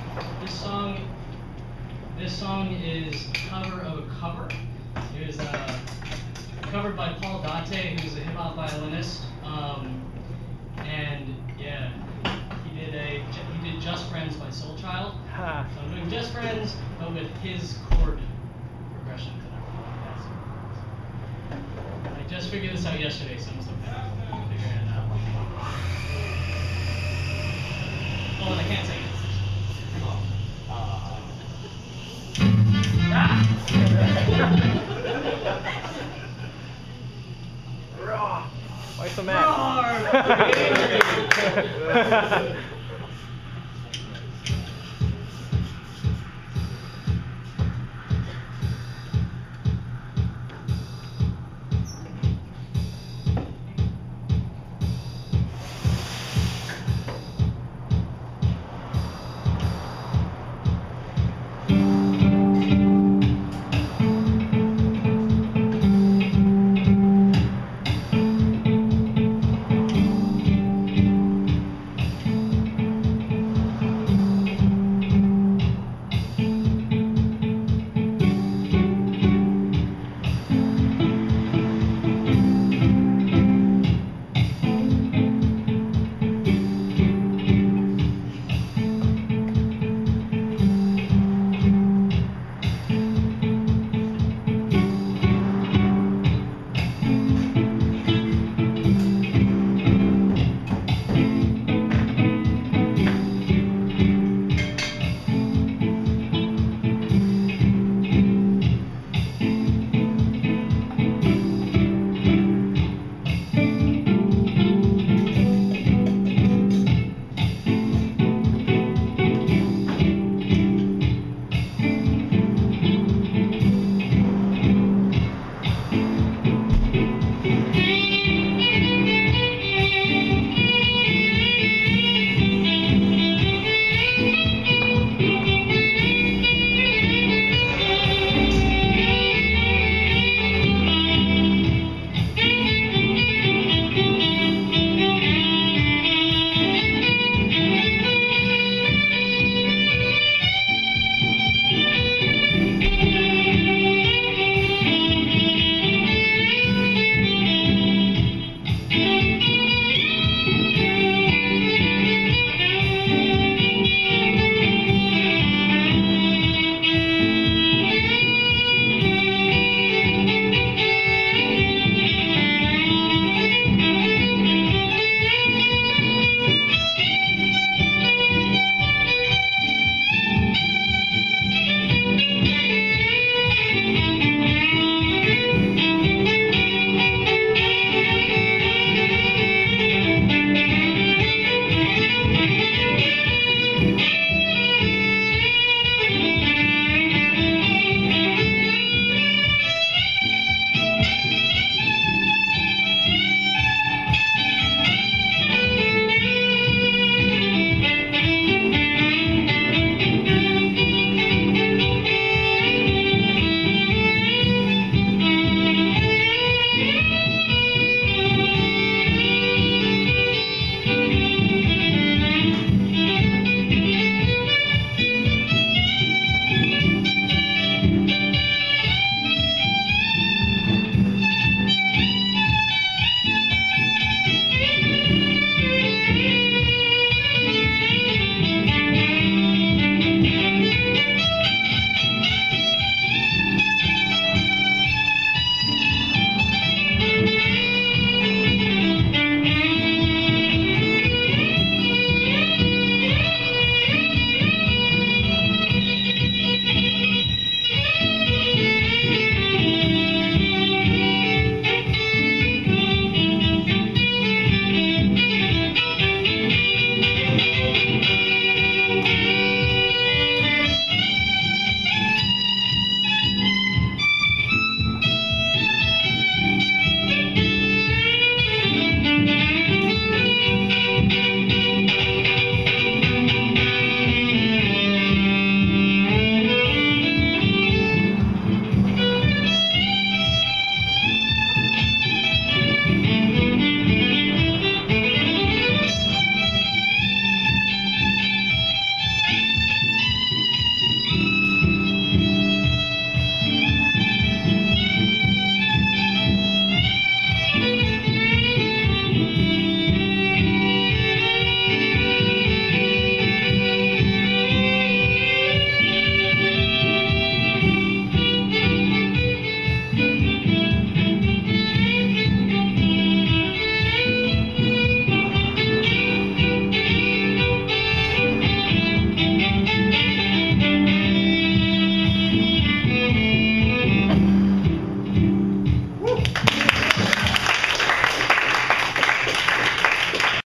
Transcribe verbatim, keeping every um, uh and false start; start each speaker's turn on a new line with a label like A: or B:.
A: This song, this song is a cover of a cover. It was uh, covered by Paul Dante, who's a hip hop violinist. Um, and yeah, he did a he did Just Friends by Soul Child.
B: Huh.
A: So I'm doing Just Friends, but with his chord progression. I just figured this out yesterday, so I'm still kind of figuring it out. Oh, and I can't sing it. Oh. Uh. Ah!
B: Why so mad?